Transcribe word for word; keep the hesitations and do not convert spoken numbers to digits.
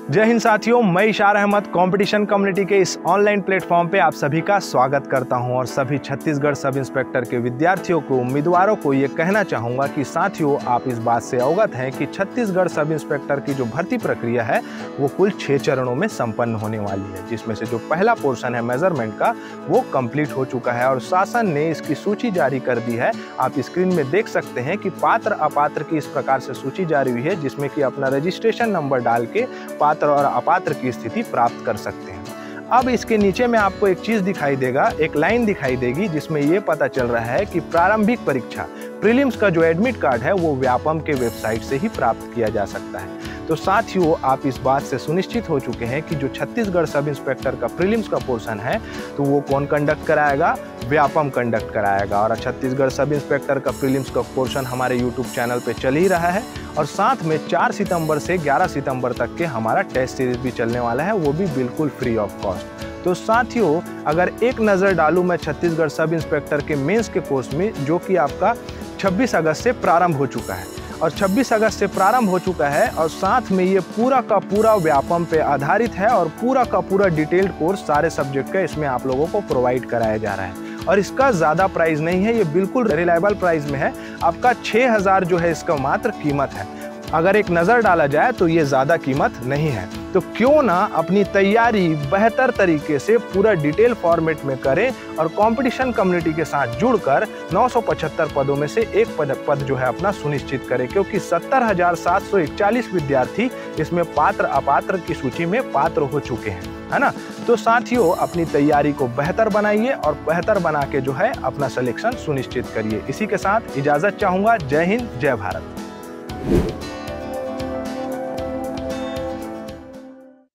जय हिंद साथियों, मैं इशार अहमद कंपटीशन कम्युनिटी के इस ऑनलाइन प्लेटफॉर्म पे आप सभी का स्वागत करता हूं और सभी छत्तीसगढ़ सब इंस्पेक्टर के विद्यार्थियों को, उम्मीदवारों को ये कहना चाहूँगा कि साथियों आप इस बात से अवगत हैं कि छत्तीसगढ़ सब इंस्पेक्टर की जो भर्ती प्रक्रिया है वो कुल छः चरणों में संपन्न होने वाली है, जिसमें से जो पहला पोर्शन है मेजरमेंट का वो कंप्लीट हो चुका है और शासन ने इसकी सूची जारी कर दी है। आप स्क्रीन में देख सकते हैं कि पात्र अपात्र की इस प्रकार से सूची जारी हुई है, जिसमें कि अपना रजिस्ट्रेशन नंबर डाल के पात्र और अपात्र की स्थिति प्राप्त कर सकते हैं। अब इसके नीचे में आपको एक चीज दिखाई देगा, एक लाइन दिखाई देगी जिसमें ये पता चल रहा है कि प्रारंभिक परीक्षा प्रीलिम्स का जो एडमिट कार्ड है वो व्यापम के वेबसाइट से ही प्राप्त किया जा सकता है। तो साथियों आप इस बात से सुनिश्चित हो चुके हैं कि जो छत्तीसगढ़ सब इंस्पेक्टर का प्रीलिम्स का पोर्शन है तो वो कौन कंडक्ट कराएगा? व्यापम कंडक्ट कराएगा। और छत्तीसगढ़ सब इंस्पेक्टर का प्रीलिम्स का पोर्शन हमारे यूट्यूब चैनल पे चल ही रहा है और साथ में चार सितंबर से ग्यारह सितंबर तक के हमारा टेस्ट सीरीज भी चलने वाला है, वो भी बिल्कुल फ्री ऑफ कॉस्ट। तो साथियों अगर एक नज़र डालूं मैं छत्तीसगढ़ सब इंस्पेक्टर के मेंस के कोर्स में, जो कि आपका छब्बीस अगस्त से प्रारंभ हो चुका है और छब्बीस अगस्त से प्रारंभ हो चुका है और साथ में ये पूरा का पूरा व्यापम पे आधारित है और पूरा का पूरा डिटेल्ड कोर्स सारे सब्जेक्ट का इसमें आप लोगों को प्रोवाइड कराया जा रहा है। और इसका ज़्यादा प्राइस नहीं है, ये बिल्कुल रिलायबल प्राइस में है। आपका छः हज़ार जो है इसका मात्र कीमत है। अगर एक नज़र डाला जाए तो ये ज़्यादा कीमत नहीं है। तो क्यों ना अपनी तैयारी बेहतर तरीके से पूरा डिटेल फॉर्मेट में करें और कंपटीशन कम्युनिटी के साथ जुड़कर नौ सौ पचहत्तर पदों में से एक पद पद जो है अपना सुनिश्चित करें, क्योंकि सत्तर हजार सात सौ इकतालीस विद्यार्थी इसमें पात्र अपात्र की सूची में पात्र हो चुके हैं, है ना। तो साथियों अपनी तैयारी को बेहतर बनाइए और बेहतर बना के जो है अपना सिलेक्शन सुनिश्चित करिए। इसी के साथ इजाज़त चाहूँगा। जय हिंद, जय भारत।